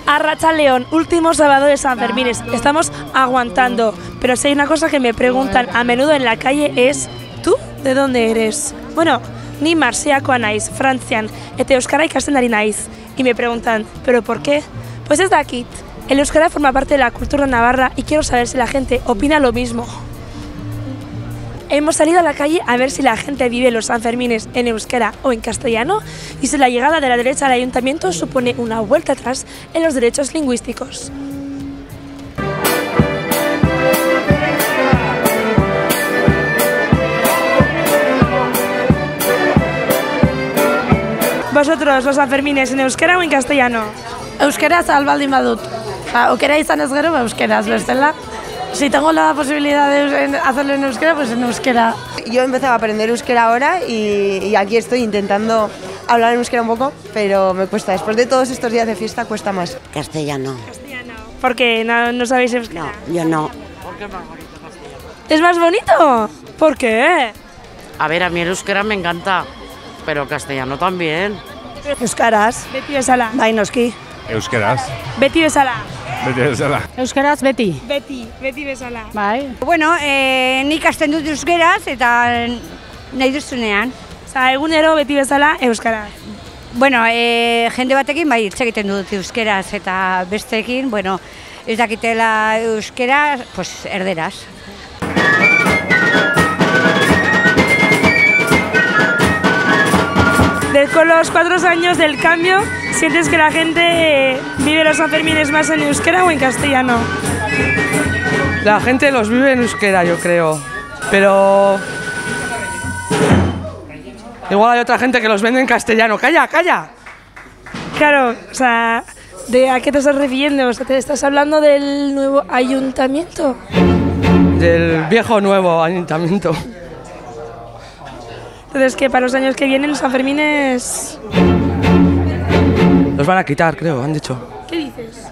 Arratsaldeon, último sábado de San Fermín. Estamos aguantando, pero si hay una cosa que me preguntan a menudo en la calle es ¿tú de dónde eres? Bueno, ni marseakoa naiz, Frantzian, eta euskara ikasten ari naiz. Y me preguntan, ¿pero por qué? Pues ez dakit. El euskara forma parte de la cultura navarra y quiero saber si la gente opina lo mismo. Hemos salido a la calle a ver si la gente vive los Sanfermines en euskera o en castellano y si la llegada de la derecha al ayuntamiento supone una vuelta atrás en los derechos lingüísticos. ¿Vosotros, los Sanfermines, en euskera o en castellano? Euskera baldin badut. Aukera izan ez gero, euskeraz, bestela. Si tengo la posibilidad de hacerlo en euskera, pues en euskera. Yo he empezado a aprender euskera ahora y aquí estoy intentando hablar en euskera un poco, pero me cuesta. Después de todos estos días de fiesta cuesta más. Castellano. Castellano. ¿Por qué? ¿No sabéis euskera? No, yo no. ¿Por qué es más bonito castellano? ¿Es más bonito? ¿Por qué? A ver, a mí el euskera me encanta, pero castellano también. Euskaraz, Beti bezala. bai noski. Euskeraz. Beti bezala. Beti bezala. Euskaraz beti. Beti bezala. Bai. Bueno, nik ikasten dut euskeraz eta nahi duzunean. Osa, egunero beti bezala euskaraz. Bueno, jende batekin bai hitz egiten dut euskeraz eta besteekin, bueno, ez dakitela euskera, pues erderaz. Con los 4 años del cambio, ¿sientes que la gente vive los Sanfermines más en euskera o en castellano? La gente los vive en euskera, yo creo, pero igual hay otra gente que los vende en castellano. ¡Calla, calla! Claro, o sea, ¿a qué te estás refiriendo? O sea, ¿te estás hablando del nuevo ayuntamiento? Del viejo nuevo ayuntamiento. Entonces, que para los años que vienen, Sanfermines... Los van a quitar, creo, han dicho. ¿Qué dices?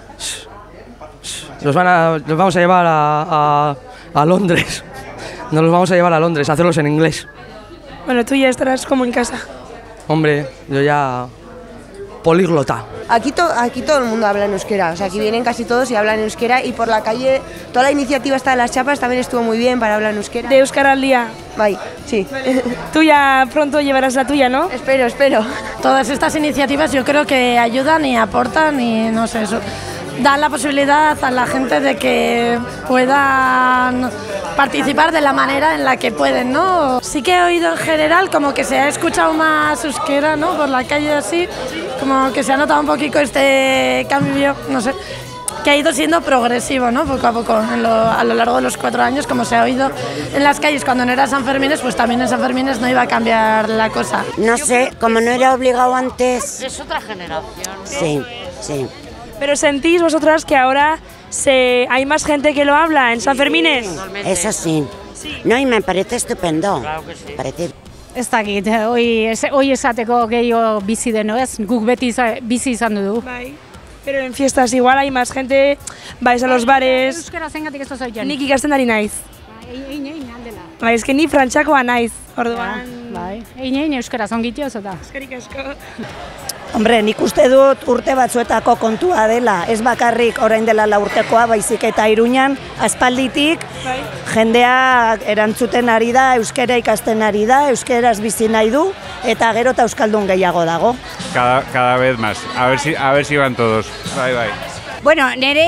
Los vamos a llevar a Londres. Nos los vamos a llevar a Londres, a hacerlos en inglés. Bueno, tú ya estarás como en casa. Hombre, yo ya... políglota. Aquí todo el mundo habla en euskera, o sea, aquí vienen casi todos y hablan en euskera y por la calle, toda la iniciativa esta de las chapas también estuvo muy bien para hablar en euskera. De Euskara al día. Bye, sí. Vale. Tú ya pronto llevarás la tuya, ¿no? Espero. Todas estas iniciativas yo creo que ayudan y aportan y no sé, eso dan la posibilidad a la gente de que puedan participar de la manera en la que pueden, ¿no? Sí que he oído en general como que se ha escuchado más euskera, ¿no? Por la calle así, como que se ha notado un poquito este cambio, no sé, que ha ido siendo progresivo, ¿no? Poco a poco, a lo largo de los 4 años, como se ha oído en las calles cuando no era Sanfermines, pues también en Sanfermines no iba a cambiar la cosa. No sé, como no era obligado antes. Es otra generación, ¿no? Sí, sí. Pero ¿sentís vosotras que ahora hay más gente que lo habla en Sanfermines? Eso sí. No, y me parece estupendo. Claro que sí. Parece... Ez dakit, hoi esateko gehiago bizi deno ez, guk beti bizi izan dugu. Bai. Pero en fiestas igual hay más gente, vais a los bares... Euskara zengatik ez da zoitzen. Nik ikasten ari naiz. Ein aldela. Bai, es que ni frantxakoa naiz, orduan... Bai, ein euskara zongitio zota. Eskerrik asko. Hombre, nik uste dut urte batzuetako kontua dela, ez bakarrik orain dela 4 urtekoa, baizik eta Iruñan aspalditik jendea erantzuten ari da, euskera ikasten ari da, euskeraz bizi nahi du, eta gero eta euskaldun gehiago dago. Cada vez más. A ver si van todos. Bai. Bueno,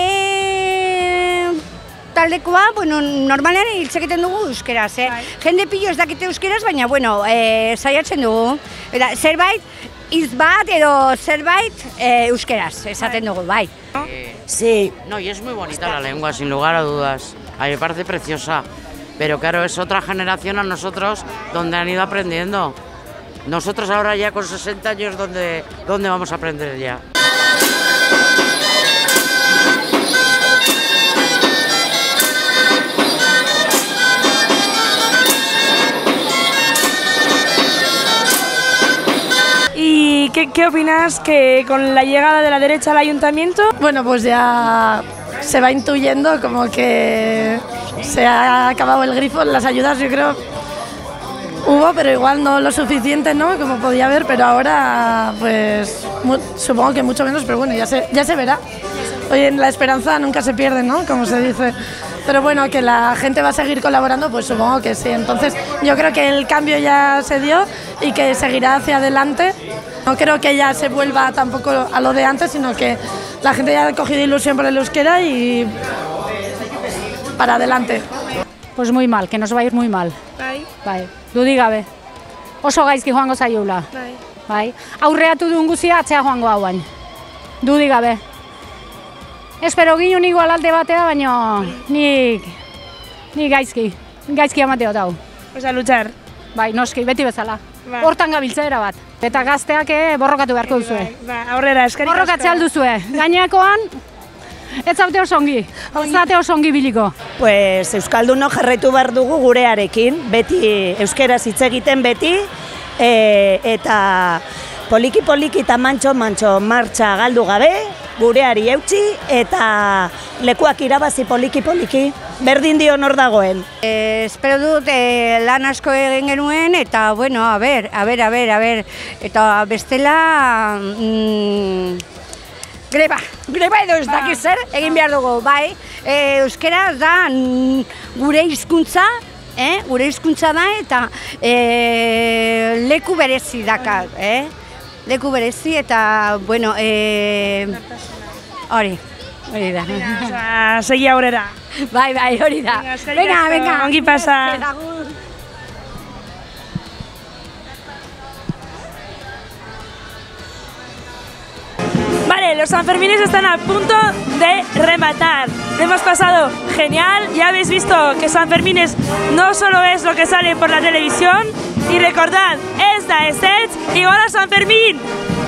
nire taldekoa, bueno, normalean hitz egiten dugu euskeraz, Jende pilo ez dakite euskeraz, baina, bueno, saiatzen dugu. Eta zerbait, hitz bat edo zerbait euskeraz, esaten dugu, bai. Sí. No, y es muy bonita la lengua, sin lugar a dudas. A mí me parece preciosa. Pero claro, es otra generación a nosotros donde han ido aprendiendo. Nosotros ahora ya con 60 años, ¿dónde vamos a aprender ya? ¿Y qué opinas que con la llegada de la derecha al ayuntamiento? Bueno, pues ya se va intuyendo como que se ha acabado el grifo en las ayudas, yo creo. hubo, pero igual no lo suficiente, ¿no? Como podía haber, pero ahora, pues, supongo que mucho menos, pero bueno, ya se verá. Oye, la esperanza nunca se pierde, ¿no? Como se dice. Pero bueno, que la gente va a seguir colaborando, pues supongo que sí. Entonces, yo creo que el cambio ya se dio y que seguirá hacia adelante. No creo que ya se vuelva tampoco a lo de antes, sino que la gente ya ha cogido ilusión por el euskera y para adelante. Pues muy mal, que nos va a ir muy mal. Bai, dudik gabe. Oso gaizki joango zaiola. Bai. Aurreatu duen guzia atzea joango hauain. Dudik gabe. Espero ginen igual alde batea, baina nik gaizki amateo dau. Pues a luchar. Bai, noski, beti bezala. Hortan gabiltzera bat. Eta gazteak borrokatu beharko duzue. Aurrera, eskerrik asko. Borrokatzea alduzue. Gainekoan, ez zaute oso ongi. Ez zaute oso ongi biliko. Pues euskaldunok jarraitu behar dugu gurearekin, beti euskeraz hitz egiten beti, eta poliki eta mantxo martxa galdu gabe, gureari eutxi eta lekuak irabazi poliki, berdin dio nor dagoen. Espero dut lan asko egin genuen eta, bueno, a ber, eta bestela greba edo ez dakiz zer egin behar dugu, bai. Euskera da gure hizkuntza da eta leku berezi dakar, leku berezi eta, bueno, hori da. Segi aurrera. Bai, hori da. Venga. Ongi pasa. Vale, los Sanfermines están a punto de rematar. Hemos pasado genial, ya habéis visto que Sanfermines no solo es lo que sale por la televisión. Y recordad, esta es y ahora Sanfermín.